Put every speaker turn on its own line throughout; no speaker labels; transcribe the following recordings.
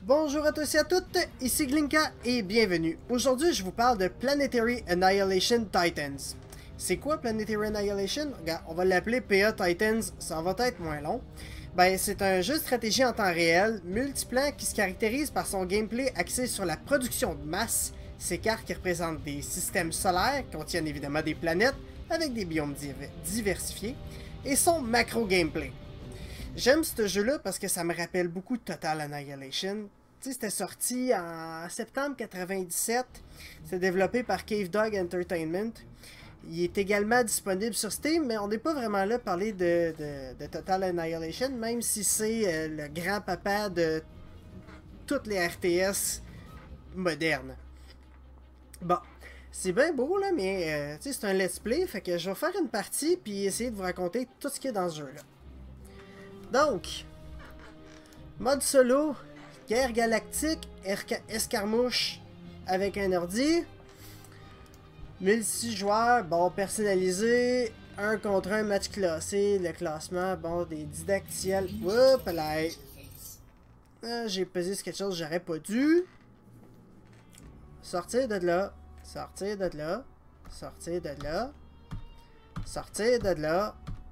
Bonjour à tous et à toutes, ici Glinka et bienvenue. Aujourd'hui, je vous parle de Planetary Annihilation Titans. C'est quoi Planetary Annihilation? Regarde, on va l'appeler PA Titans, ça va être moins long. Ben, c'est un jeu de stratégie en temps réel, multiplan qui se caractérise par son gameplay axé sur la production de masse, ses cartes qui représentent des systèmes solaires, contiennent évidemment des planètes, avec des biomes diversifiés, et son macro-gameplay. J'aime ce jeu-là parce que ça me rappelle beaucoup Total Annihilation. Tu sais, c'était sorti en septembre 97. C'est développé par Cave Dog Entertainment. Il est également disponible sur Steam, mais on n'est pas vraiment là à parler de Total Annihilation, même si c'est le grand-papa de toutes les RTS modernes. Bon, c'est bien beau, là, mais c'est un let's play, fait que je vais faire une partie puis essayer de vous raconter tout ce qu'il y a dans ce jeu-là. Donc, mode solo, guerre galactique, escarmouche avec un ordi, multijoueur, bon, personnalisé, 1 contre 1 match classé, le classement, bon, des didactiels, oups, là, j'ai pesé sur quelque chose que j'aurais pas dû, sortir de là, sortir de là, sortir de là, sortir de là.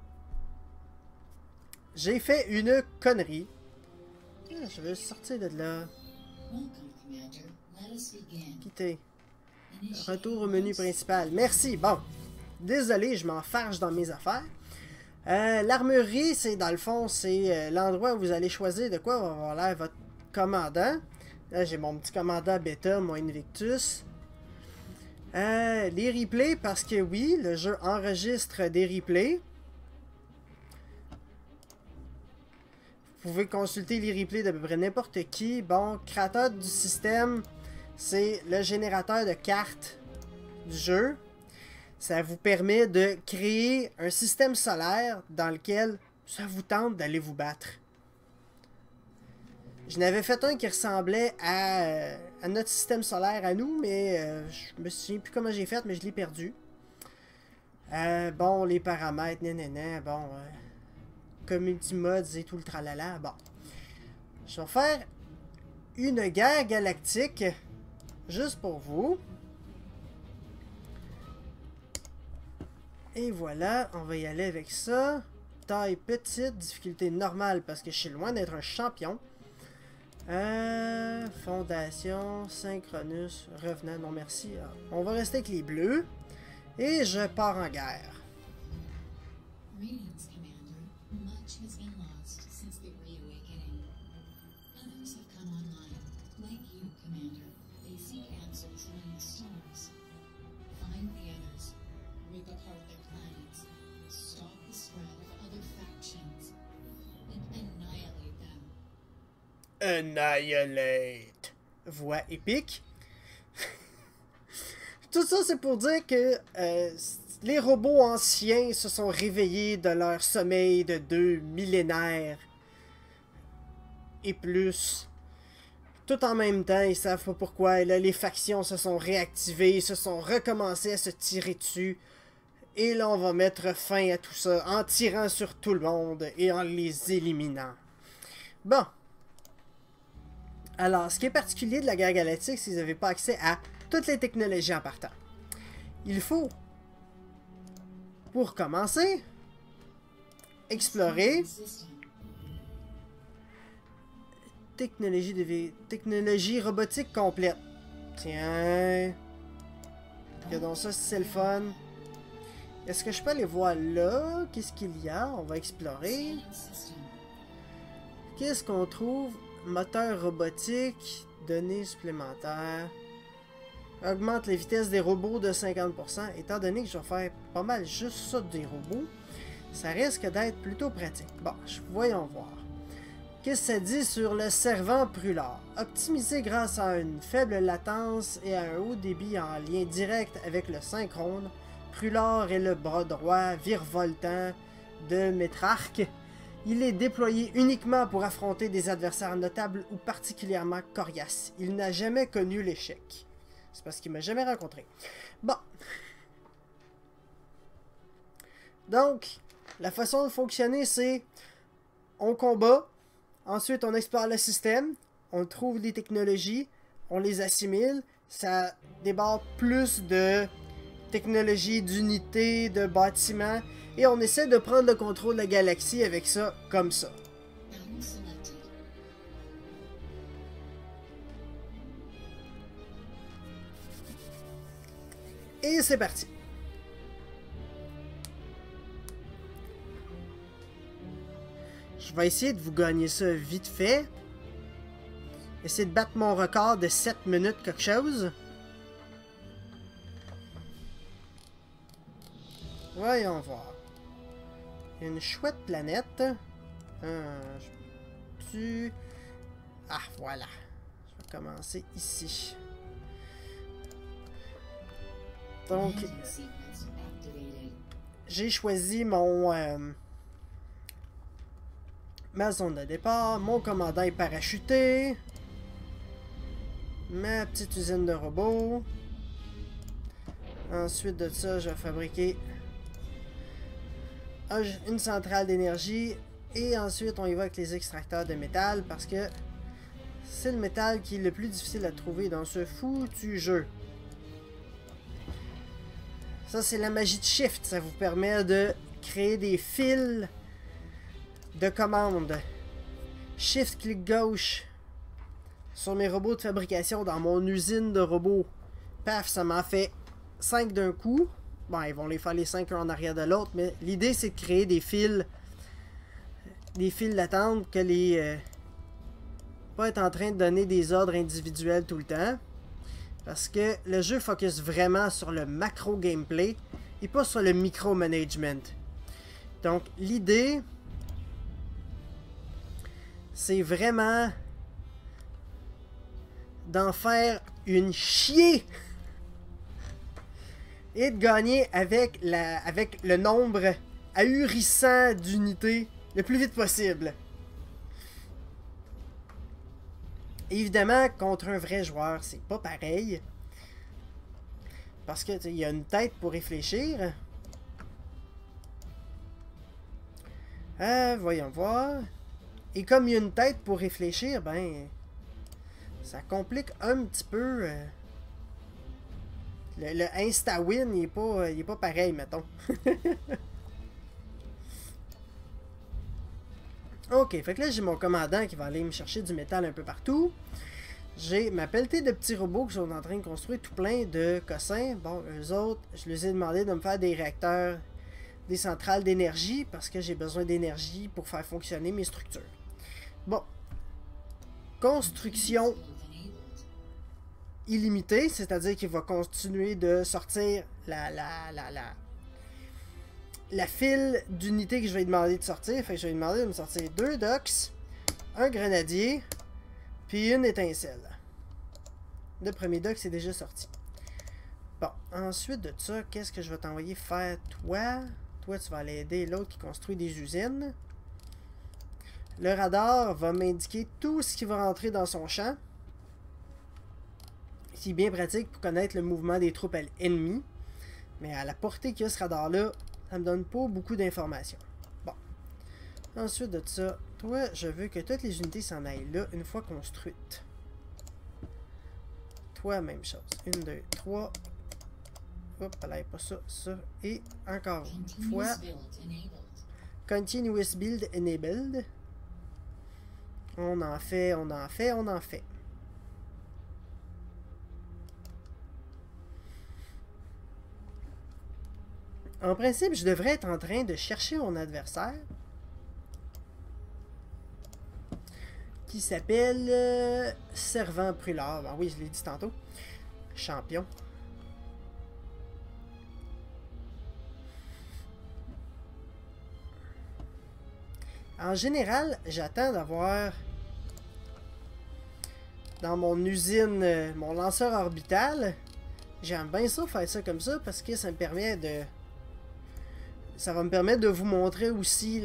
J'ai fait une connerie. Je veux sortir de là. Quitter. Retour au menu principal. Merci. Bon. Désolé, je m'enfarge dans mes affaires. L'armurerie, c'est dans le fond, c'est l'endroit où vous allez choisir de quoi va avoir l'air votre commandant. Là, j'ai mon petit commandant bêta, mon Invictus. Les replays, parce que oui, le jeu enregistre des replays. Vous pouvez consulter les replays d'à peu près n'importe qui. Bon, créateur du système, c'est le générateur de cartes du jeu. Ça vous permet de créer un système solaire dans lequel ça vous tente d'aller vous battre. Je n'avais fait un qui ressemblait à notre système solaire à nous, mais je me souviens plus comment j'ai fait, mais je l'ai perdu. Bon, les paramètres, nanana, bon... community mods et tout le tralala. Bon. Je vais faire une guerre galactique juste pour vous. Et voilà, on va y aller avec ça. Taille petite, difficulté normale parce que je suis loin d'être un champion. Fondation, Synchronus, revenant, non merci. On va rester avec les bleus. Et je pars en guerre.
Much has been lost since the reawakening. Others have come online, like you, Commander. They seek answers among the stars. Find the others, rip apart their planets, stop the spread of other factions, and annihilate them.
Annihilate. Voix épique. Tout ça, c'est pour dire que les robots anciens se sont réveillés de leur sommeil de 2 millénaires et plus. Tout en même temps, ils savent pas pourquoi. Et là, les factions se sont réactivées, se sont recommencées à se tirer dessus. Et là, on va mettre fin à tout ça en tirant sur tout le monde et en les éliminant. Bon. Alors, ce qui est particulier de la guerre galactique, c'est que vous n'avez pas accès à toutes les technologies en partant. Il faut, pour commencer, explorer technologie robotique complète. Tiens, regardons ça si c'est le fun. Est-ce que je peux aller voir là? Qu'est-ce qu'il y a? On va explorer. Qu'est-ce qu'on trouve? Moteur robotique, données supplémentaires. Augmente la vitesse des robots de 50%. Étant donné que je vais faire pas mal juste ça des robots, ça risque d'être plutôt pratique. Bon, voyons voir. Qu'est-ce que ça dit sur le servant Prulor? Optimisé grâce à une faible latence et à un haut débit en lien direct avec le synchrone, Prulor est le bras droit virevoltant de Métrarque. Il est déployé uniquement pour affronter des adversaires notables ou particulièrement coriaces. Il n'a jamais connu l'échec. C'est parce qu'il m'a jamais rencontré. Bon. Donc, la façon de fonctionner, c'est on combat, ensuite on explore le système, on trouve des technologies, on les assimile, ça débarque plus de technologies, d'unités, de bâtiments, et on essaie de prendre le contrôle de la galaxie avec ça, comme ça.
Battle selected.
Et c'est parti. Je vais essayer de vous gagner ça vite fait. Essayer de battre mon record de 7 minutes quelque chose. Voyons voir. Une chouette planète. Ah, voilà. Je vais commencer ici. Donc,
Landing sequence activated.
j'ai choisi mon ma zone de départ. Mon commandant est parachuté. Ma petite usine de robots. Ensuite de ça, je vais fabriquer une centrale d'énergie. Et ensuite, on y va avec les extracteurs de métal parce que c'est le métal qui est le plus difficile à trouver dans ce foutu jeu. Ça, c'est la magie de Shift. Ça vous permet de créer des fils de commande. Shift, clic gauche sur mes robots de fabrication dans mon usine de robots. Paf, ça m'en fait 5 d'un coup. Bon, ils vont les faire les 5 un en arrière de l'autre, mais l'idée, c'est de créer des fils d'attente que les... pas être en train de donner des ordres individuels tout le temps. Parce que le jeu focus vraiment sur le macro gameplay et pas sur le micro-management. Donc, l'idée, c'est vraiment d'en faire une chier et de gagner avec le nombre ahurissant d'unités le plus vite possible. Évidemment, contre un vrai joueur, c'est pas pareil. Parce que il y a une tête pour réfléchir. Voyons voir. Et comme il y a une tête pour réfléchir, ben ça complique un petit peu. Le insta-win, il est pas pareil, mettons. Ok, fait que là j'ai mon commandant qui va aller me chercher du métal un peu partout. J'ai ma pelletée de petits robots qui sont en train de construire tout plein de cossins. Bon, eux autres, je les ai demandé de me faire des réacteurs, des centrales d'énergie, parce que j'ai besoin d'énergie pour faire fonctionner mes structures. Bon. Construction illimitée, c'est-à-dire qu'il va continuer de sortir la file d'unités que je vais lui demander de sortir. Fait que je vais lui demander de me sortir 2 docks, un grenadier, puis une étincelle. Le premier dock c'est déjà sorti. Bon, ensuite de ça, qu'est-ce que je vais t'envoyer faire toi? Toi, tu vas aller aider l'autre qui construit des usines. Le radar va m'indiquer tout ce qui va rentrer dans son champ. C'est bien pratique pour connaître le mouvement des troupes ennemies. Mais à la portée qu'il y a ce radar-là, ça me donne pas beaucoup d'informations. Bon. Ensuite de ça, toi, je veux que toutes les unités s'en aillent là, une fois construites. Toi, même chose. 1, 2, 3. Hop, là, pas ça, ça. Et encore une fois. Continuous build enabled. On en fait, on en fait, on en fait. En principe, je devrais être en train de chercher mon adversaire. Qui s'appelle Servant Prulard. Ben oui, je l'ai dit tantôt. Champion. En général, j'attends d'avoir dans mon usine mon lanceur orbital. J'aime bien ça, faire ça comme ça, parce que ça me permet de... Ça va me permettre de vous montrer aussi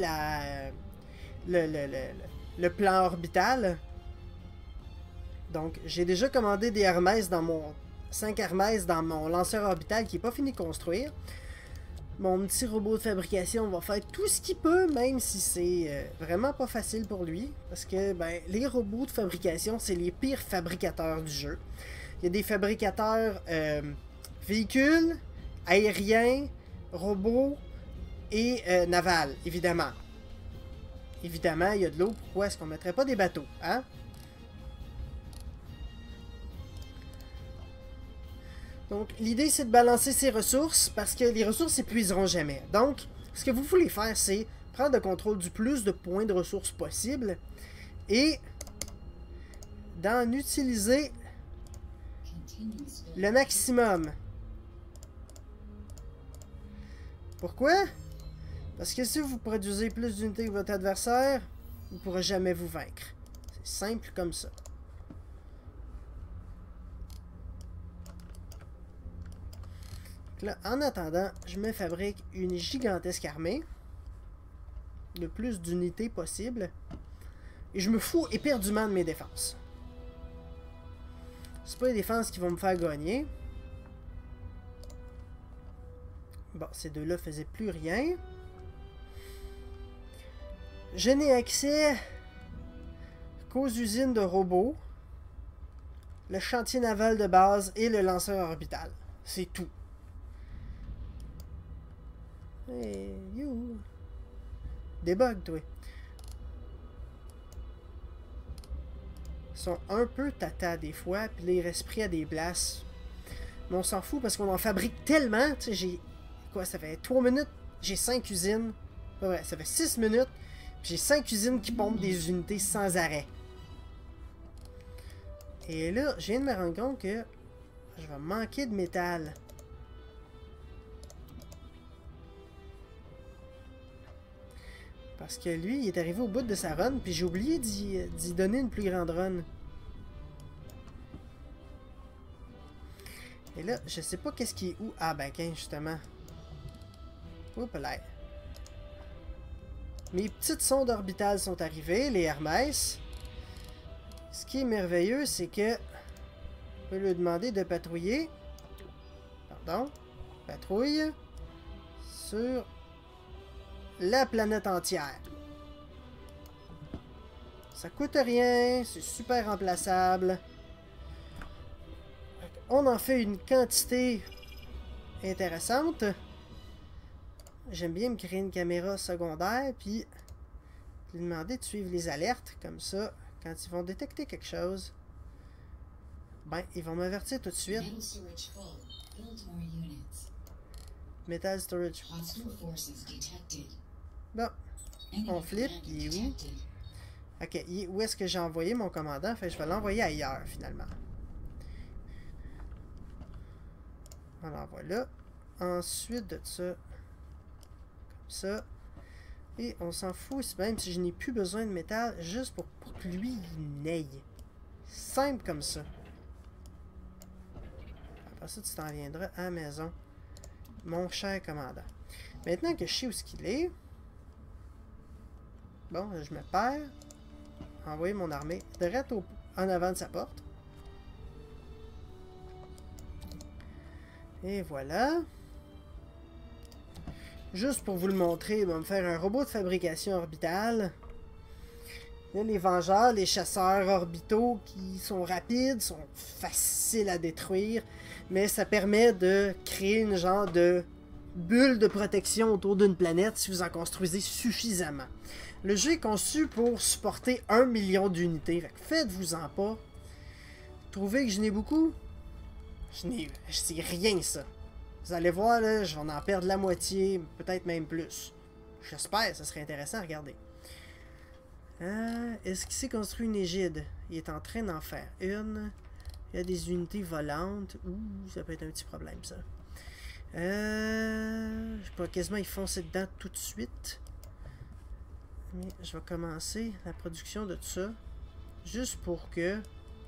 le plan orbital. Donc, j'ai déjà commandé des Hermès dans mon... 5 Hermès dans mon lanceur orbital qui n'est pas fini de construire. Mon petit robot de fabrication va faire tout ce qu'il peut, même si c'est vraiment pas facile pour lui. Parce que ben, les robots de fabrication, c'est les pires fabricateurs du jeu. Il y a des fabricateurs véhicules, aériens, robots et navals, évidemment. Évidemment, il y a de l'eau. Pourquoi est-ce qu'on mettrait pas des bateaux, hein? Donc, l'idée, c'est de balancer ses ressources parce que les ressources s'épuiseront jamais. Donc, ce que vous voulez faire, c'est prendre le contrôle du plus de points de ressources possible et d'en utiliser le maximum. Pourquoi? Parce que si vous produisez plus d'unités que votre adversaire, il ne pourra jamais vous vaincre. C'est simple comme ça. Là, en attendant, je me fabrique une gigantesque armée. Le plus d'unités possible. Et je me fous éperdument de mes défenses. C'est pas les défenses qui vont me faire gagner. Bon, ces deux-là faisaient plus rien. Je n'ai accès qu'aux usines de robots, le chantier naval de base et le lanceur orbital. C'est tout. Hey, you! Débug, toi. Ils sont un peu tata des fois, puis là, ils restent pris à des places. Mais on s'en fout parce qu'on en fabrique tellement. Tu sais, j'ai. Quoi, ça fait 3 minutes? J'ai 5 usines. Pas vrai, ça fait 6 minutes. J'ai 5 usines qui pompent des unités sans arrêt. Et là, je viens de me rendre compte que je vais manquer de métal. Parce que lui, il est arrivé au bout de sa run, puis j'ai oublié d'y donner une plus grande run. Et là, je sais pas qu'est-ce qui est où. Ah ben, 15 justement. Oups là. Mes petites sondes orbitales sont arrivées, les Hermès. Ce qui est merveilleux, c'est que on peut lui demander de patrouiller. Pardon. Patrouille sur la planète entière. Ça coûte rien, c'est super remplaçable. On en fait une quantité intéressante. J'aime bien me créer une caméra secondaire, puis lui demander de suivre les alertes, comme ça, quand ils vont détecter quelque chose, ben, ils vont m'avertir tout de suite. Metal storage. Bon, on flippe, il est où? Ok, où est-ce que j'ai envoyé mon commandant? Fait, je vais l'envoyer ailleurs, finalement. On l'envoie là. Ensuite de ça, ça. Et on s'en fout, même si je n'ai plus besoin de métal, juste pour que lui, il n'aille. Simple comme ça. Après ça, tu t'en viendras à la maison. Mon cher commandant. Maintenant que je sais où est-ce qu'il est, bon, je me perds. Envoyer mon armée direct en avant de sa porte. Et voilà. Juste pour vous le montrer, il va me faire un robot de fabrication orbitale. Là, les vengeurs, les chasseurs orbitaux qui sont rapides, sont faciles à détruire, mais ça permet de créer une genre de bulle de protection autour d'une planète si vous en construisez suffisamment. Le jeu est conçu pour supporter 1 million d'unités, faites-vous-en pas. Trouvez que je n'ai beaucoup? C'est rien ça. Vous allez voir, là, je vais en perdre la moitié, peut-être même plus. J'espère, ça serait intéressant à regarder. Est-ce qu'il s'est construit une égide? Il est en train d'en faire une. Il y a des unités volantes. Ouh, ça peut être un petit problème, ça. Je peux quasiment y foncer dedans tout de suite. Mais je vais commencer la production de tout ça. Juste pour que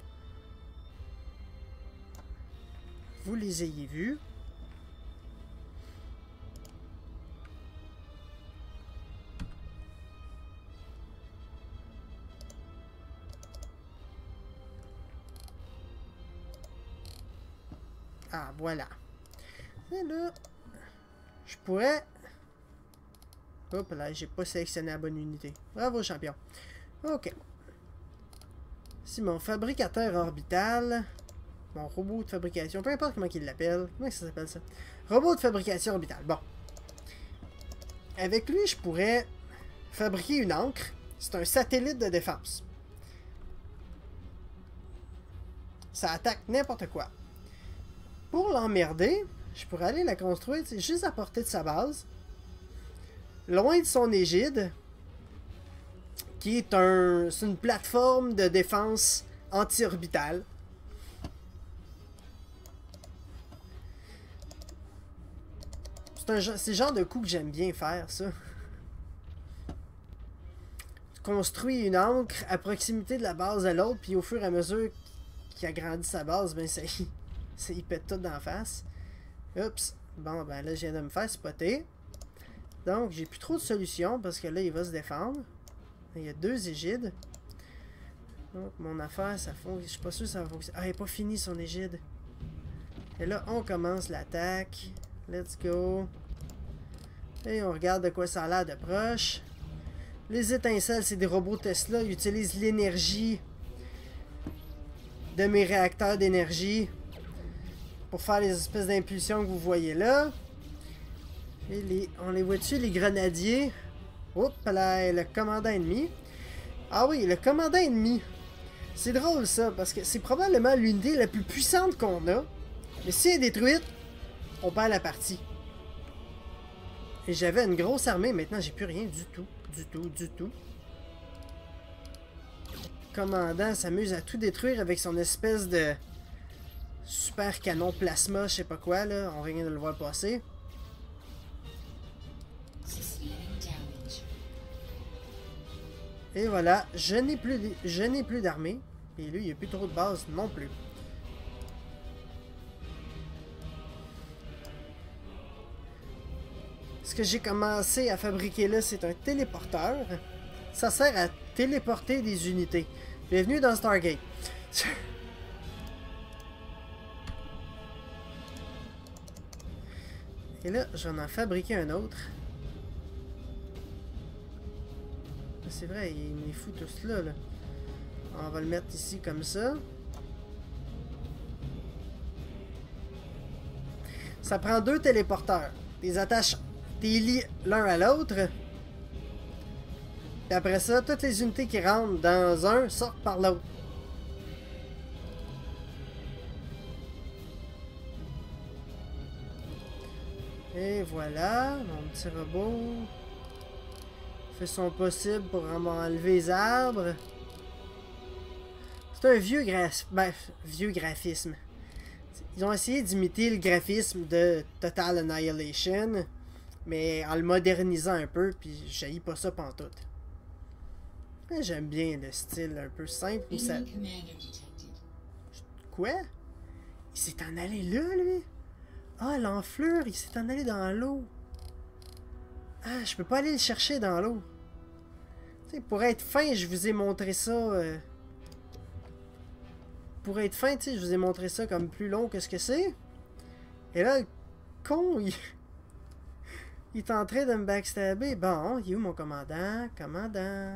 vous les ayez vus. Ah, voilà. Et là, je pourrais... Hop là, j'ai pas sélectionné la bonne unité. Bravo, champion. Ok. Si mon fabricateur orbital... Mon robot de fabrication, peu importe comment il l'appelle. Comment ça s'appelle ça? Robot de fabrication orbitale. Bon. Avec lui, je pourrais fabriquer une ancre. C'est un satellite de défense. Ça attaque n'importe quoi. Pour l'emmerder, je pourrais aller la construire juste à portée de sa base. Loin de son égide. Qui est c'est une plateforme de défense anti-orbitale. C'est le genre de coup que j'aime bien faire, ça. Tu construis une ancre à proximité de la base de l'autre, puis au fur et à mesure qu'il agrandit sa base, ben il pète tout d'en face. Oups. Bon, ben là, je viens de me faire spotter. Donc, j'ai plus trop de solutions, parce que là, il va se défendre. Il y a 2 égides. Donc, mon affaire, ça fonctionne. Je suis pas sûr que ça va fonctionner. Ah, il n'est pas fini son égide. Et là, on commence l'attaque. Let's go. Et on regarde de quoi ça a l'air de proche. Les étincelles, c'est des robots Tesla. Ils utilisent l'énergie de mes réacteurs d'énergie pour faire les espèces d'impulsions que vous voyez là. Et on les voit dessus, les grenadiers. Oups, là, le commandant ennemi. Ah oui, le commandant ennemi. C'est drôle ça, parce que c'est probablement l'unité la plus puissante qu'on a. Mais si elle est détruite, on perd la partie. Et j'avais une grosse armée, maintenant j'ai plus rien du tout. Du tout. Le commandant s'amuse à tout détruire avec son espèce de super canon plasma, je sais pas quoi là. On vient de le voir passer. Et voilà, je n'ai plus d'armée. Et lui, il n'y a plus trop de base non plus. Ce que j'ai commencé à fabriquer là, c'est un téléporteur. Ça sert à téléporter des unités. Bienvenue dans Stargate. Et là, j'en ai fabriqué un autre. C'est vrai, il me les fout tous là, là. On va le mettre ici comme ça. Ça prend 2 téléporteurs. T'es attaches, t'es liés l'un à l'autre. Puis après ça, toutes les unités qui rentrent dans un sortent par l'autre. Et voilà, mon petit robot fait son possible pour enlever les arbres. C'est un vieux graphisme. Ils ont essayé d'imiter le graphisme de Total Annihilation, mais en le modernisant un peu, puis j'haïs pas ça pantoute. J'aime bien le style un peu simple où ça... Quoi? Il s'est en allé là, lui? Ah, l'enflure, il s'est en allé dans l'eau. Ah, je peux pas aller le chercher dans l'eau. Tu sais, pour être fin, je vous ai montré ça... Pour être fin, tu sais, je vous ai montré ça comme plus long que ce que c'est. Et là, le con, il est en train de me backstabber. Bon, il est où mon commandant? Commandant.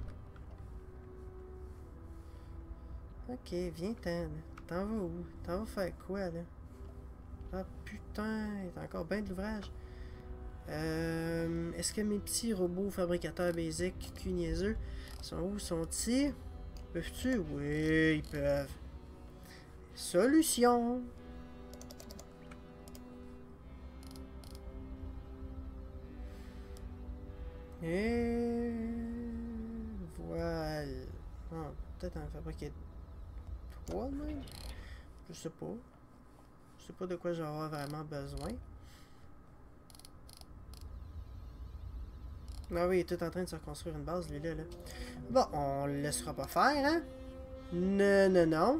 Ok, viens-t'en. T'en vas où? T'en vas faire quoi, là? Ah, putain, il y a encore bien de l'ouvrage. Est-ce que mes petits robots fabricateurs basiques cul niaiseux sont où? Sont-ils? Peuvent-tu? Oui, ils peuvent. Solution. Et voilà. Ah, peut-être en fabriquer 3 même. Je sais pas. Je sais pas de quoi j'aurai vraiment besoin. Ah oui, il est tout en train de se reconstruire une base, lui là. Bon, on le laissera pas faire, hein? Non, non, non.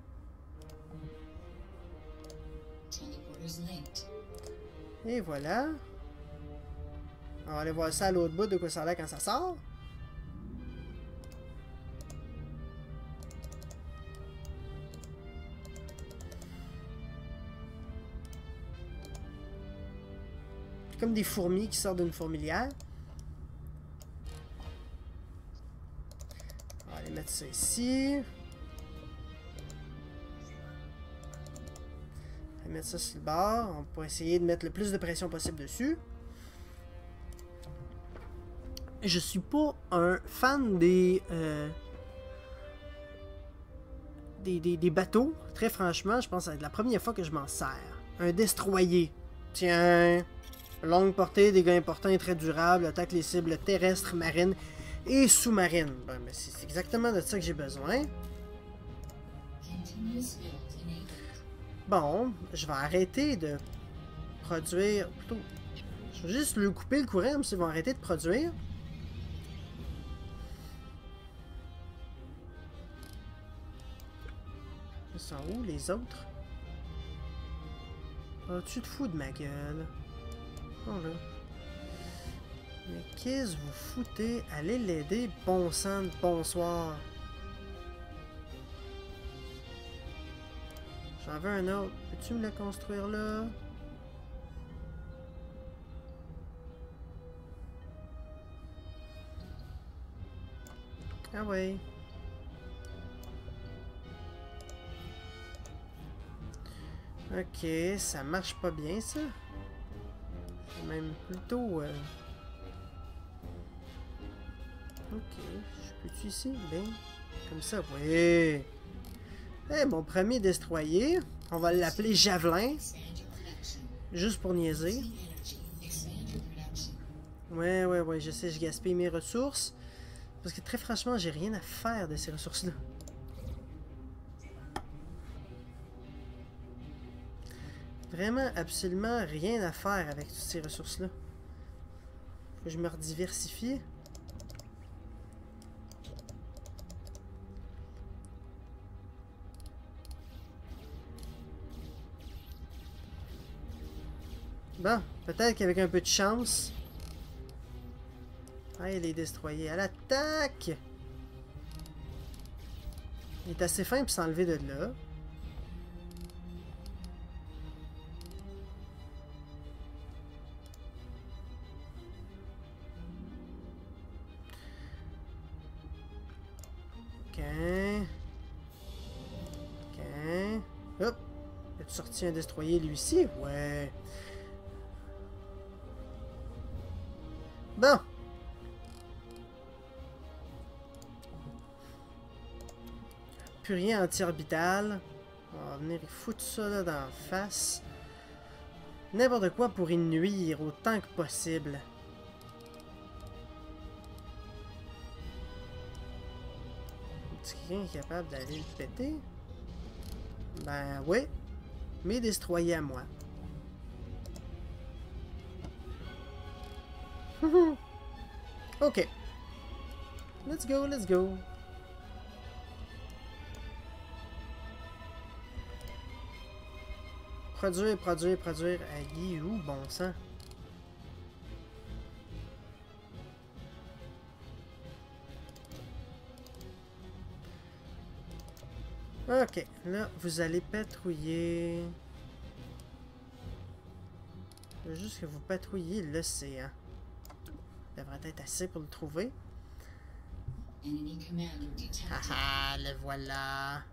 Et voilà. On va aller voir ça à l'autre bout de quoi ça a l'air quand ça sort. comme des fourmis qui sortent d'une fourmilière. On va aller mettre ça ici. On va mettre ça sur le bord. On peut essayer de mettre le plus de pression possible dessus. Je suis pas un fan des bateaux. Très franchement, je pense que ça va être la première fois que je m'en sers. Un destroyer. Tiens. Longue portée, dégâts importants et très durable. Attaque les cibles terrestres, marines et sous-marines. Ben, c'est exactement de ça que j'ai besoin. Bon, je vais arrêter de produire. Plutôt, je vais juste lui couper le courant, mais ils vont arrêter de produire. Ils sont où les autres? Oh, tu te fous de ma gueule. Oh là. Mais qu'est-ce que vous foutez? Allez l'aider, bon sang, bonsoir. J'en veux un autre. Peux-tu me le construire là? Ah ouais. Ok, ça marche pas bien ça. C'est même plutôt... Ok, je peux-tu ici? Bien, comme ça, oui. Eh, mon premier destroyer, on va l'appeler Javelin. Juste pour niaiser. Ouais, je sais, je gaspille mes ressources. Parce que très franchement, j'ai rien à faire de ces ressources-là. Vraiment, absolument rien à faire avec toutes ces ressources-là. Faut que je me rediversifie. Bon, peut-être qu'avec un peu de chance... Ah, il est destroyé. À l'attaque! Il est assez fin pour s'enlever de là. Ok. Hop! As-tu sorti un destroyer lui aussi? Ouais. Bon. Plus rien anti-orbital. On va venir foutre ça là dans la face. N'importe quoi pour y nuire autant que possible. Est-ce que quelqu'un est capable d'aller le péter? Ben oui. Mais destroyer à moi. Ok. Let's go, let's go. Produire. Il est où, bon sang? Ok, là, vous allez patrouiller. Je veux juste que vous patrouillez l'océan. Ça devrait être assez pour le trouver. Haha, le voilà.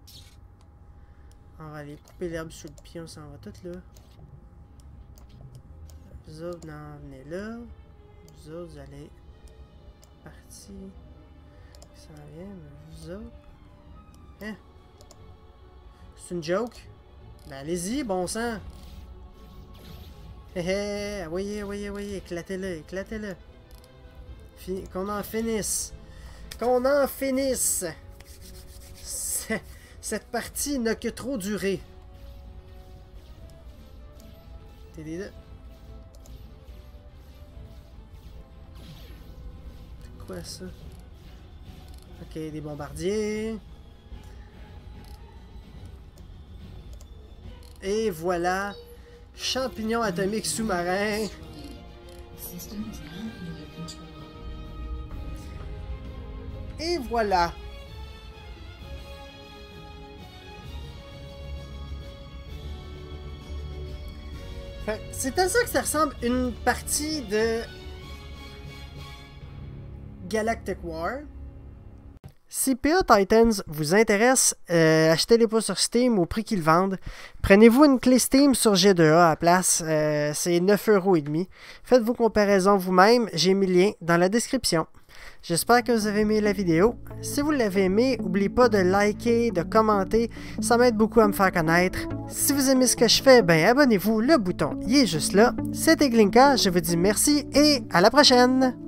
On va aller couper l'herbe sous le pied, on s'en va tout là. Vous autres, non, venez là. Vous autres, vous allez partir. Ça vient, mais vous autres. Hein? C'est une joke? Ben allez-y, bon sang! Hé hé, voyez, éclatez-le. Qu'on en finisse! Qu'on en finisse! Cette partie n'a que trop duré. T'es des deux. C'est quoi ça? Ok, des bombardiers. Et voilà, champignon atomique sous-marin. Et voilà. C'est à ça que ça ressemble une partie de Galactic War. Si PA Titans vous intéresse, achetez-les pas sur Steam au prix qu'ils vendent. Prenez-vous une clé Steam sur G2A à la place, c'est 9,5 €. Faites vos comparaisons vous-même, j'ai mis le lien dans la description. J'espère que vous avez aimé la vidéo. Si vous l'avez aimé, n'oubliez pas de liker, de commenter, ça m'aide beaucoup à me faire connaître. Si vous aimez ce que je fais, ben abonnez-vous, le bouton il est juste là. C'était Glinka, je vous dis merci et à la prochaine!